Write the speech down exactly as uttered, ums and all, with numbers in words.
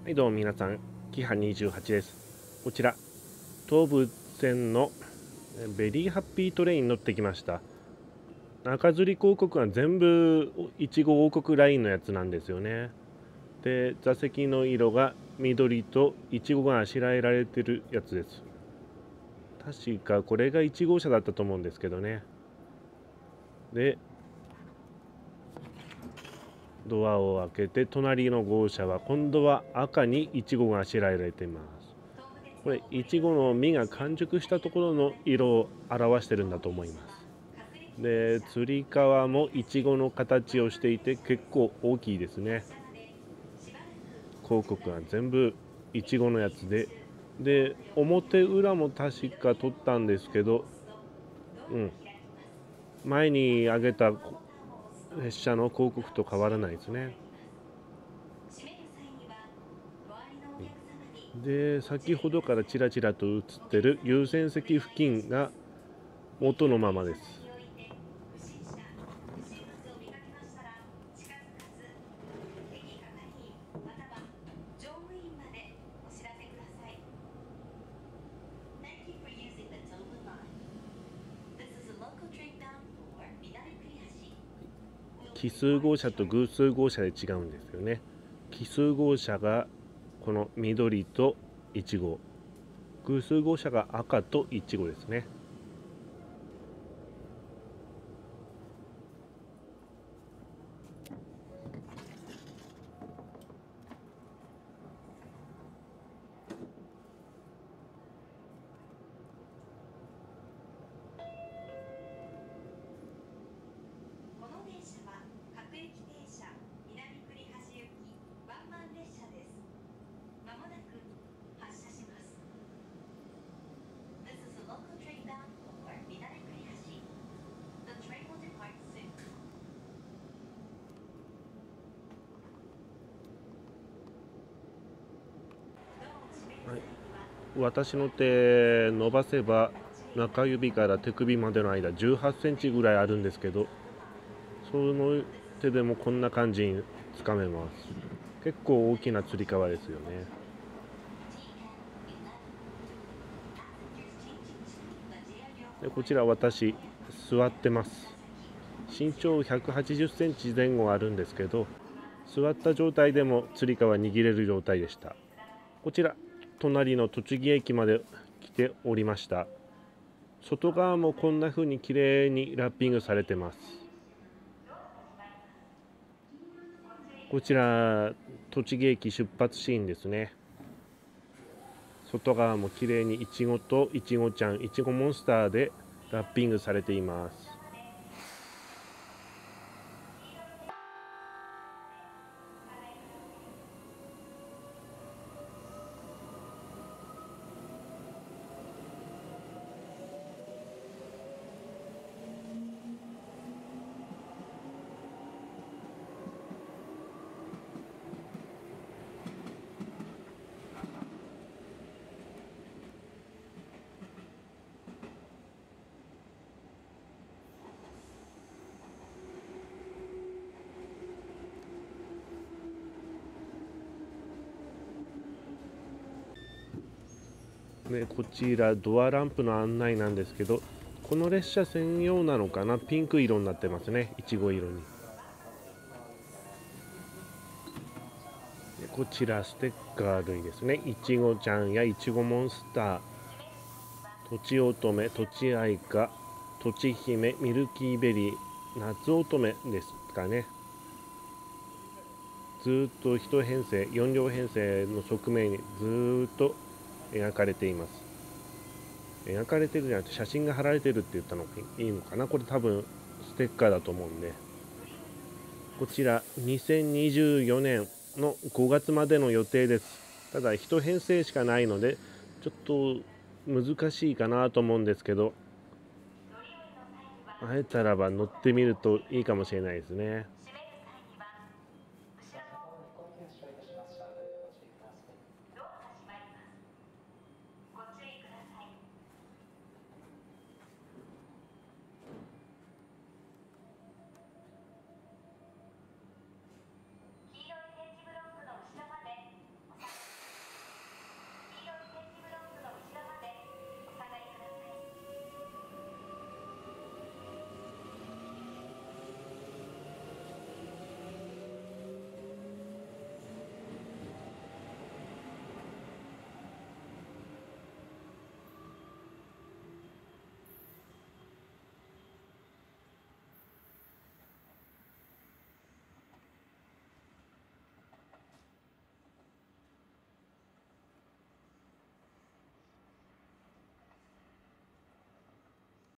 はい、どうも皆さん、キハにじゅうはちです。こちら、東武線のベリーハッピートレインに乗ってきました。中吊り広告は全部いちご王国ラインのやつなんですよね。で、座席の色が緑といちごがあしらえられてるやつです。確かこれがいち号車だったと思うんですけどね。で、ドアを開けて隣の号車は今度は赤にいちごがあしらえられています。これいちごの実が完熟したところの色を表してるんだと思います。で、つり革もいちごの形をしていて結構大きいですね。広告は全部いちごのやつで、で表裏も確か取ったんですけど、うん前に挙げた列車の広告と変わらないですね。で、先ほどからちらちらと映ってる優先席付近が元のままです。奇数号車と偶数号車で違うんですよね。奇数号車がこの緑といちご、偶数号車が赤といちごですね。はい、私の手伸ばせば中指から手首までの間じゅうはちセンチぐらいあるんですけど、その手でもこんな感じにつかめます。結構大きなつり革ですよね。で、こちら私座ってます。身長ひゃくはちじゅっセンチ前後あるんですけど、座った状態でもつり革握れる状態でした。こちら隣の栃木駅まで来ておりました。外側もこんな風に綺麗にラッピングされてます。こちら栃木駅出発シーンですね。外側も綺麗にいちごといちごちゃん、いちごモンスターでラッピングされています。ね、こちらドアランプの案内なんですけど、この列車専用なのかな、ピンク色になってますね。いちご色に。でこちらステッカー類ですね。いちごちゃんやいちごモンスター、とちおとめ、とちあいか、とちひめ、ミルキーベリー、夏乙女ですかね。ずっと一編成、よん両編成の側面にずっと描かれています。描かれてるじゃなくて写真が貼られてるって言ったのがいいのかな。これ多分ステッカーだと思うんで。こちらにせんにじゅうよねんのごがつまでの予定です。ただ一編成しかないのでちょっと難しいかなと思うんですけど、会えたらば乗ってみるといいかもしれないですね。